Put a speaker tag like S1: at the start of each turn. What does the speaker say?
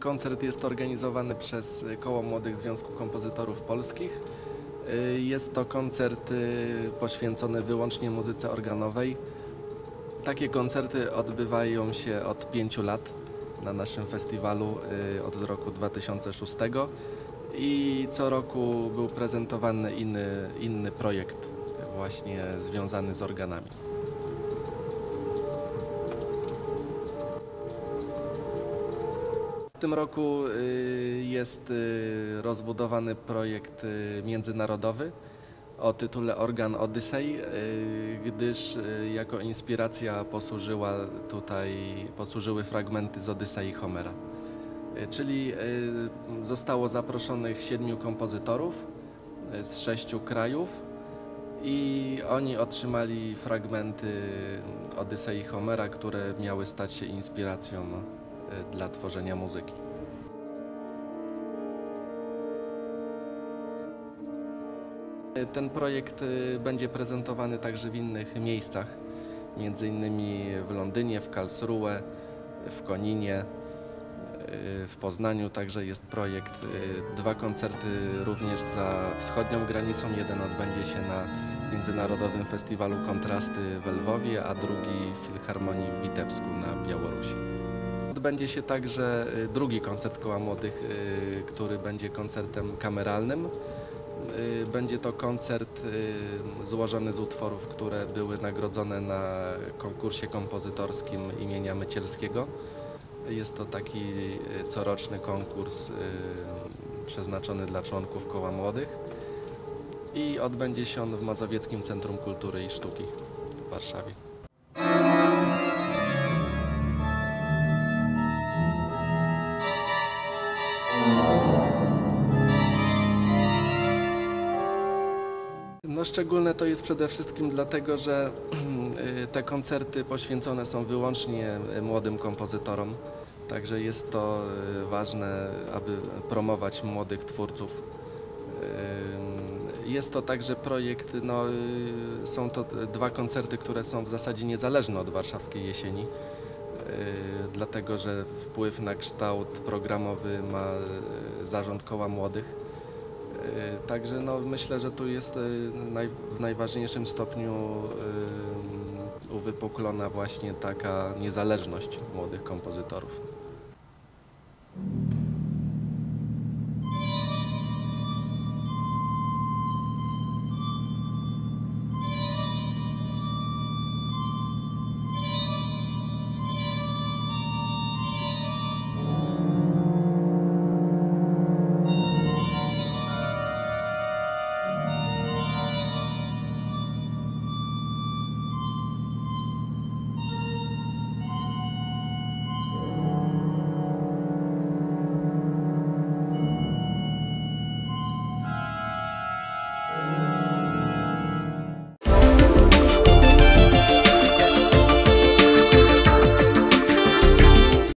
S1: Koncert jest organizowany przez Koło Młodych Związku Kompozytorów Polskich. Jest to koncert poświęcony wyłącznie muzyce organowej. Takie koncerty odbywają się od 5 lat na naszym festiwalu od roku 2006 i co roku był prezentowany inny projekt właśnie związany z organami. W tym roku jest rozbudowany projekt międzynarodowy o tytule Organ Odyssey, gdyż jako inspiracja posłużyły fragmenty z Odysei Homera. Czyli zostało zaproszonych 7 kompozytorów z 6 krajów i oni otrzymali fragmenty Odysei Homera, które miały stać się inspiracją dla tworzenia muzyki. Ten projekt będzie prezentowany także w innych miejscach, między innymi w Londynie, w Karlsruhe, w Koninie, w Poznaniu także jest projekt. 2 koncerty również za wschodnią granicą. Jeden odbędzie się na Międzynarodowym Festiwalu Kontrasty w Lwowie, a drugi w Filharmonii w Witebsku na Białorusi. Odbędzie się także drugi koncert Koła Młodych, który będzie koncertem kameralnym. Będzie to koncert złożony z utworów, które były nagrodzone na konkursie kompozytorskim imienia Mycielskiego. Jest to taki coroczny konkurs przeznaczony dla członków Koła Młodych i odbędzie się on w Mazowieckim Centrum Kultury i Sztuki w Warszawie. No, szczególne to jest przede wszystkim dlatego, że te koncerty poświęcone są wyłącznie młodym kompozytorom, także jest to ważne, aby promować młodych twórców. Jest to także projekt, są to 2 koncerty, które są w zasadzie niezależne od Warszawskiej Jesieni, dlatego że wpływ na kształt programowy ma Zarząd Koła Młodych. Także myślę, że tu jest w najważniejszym stopniu uwypuklona właśnie taka niezależność młodych kompozytorów.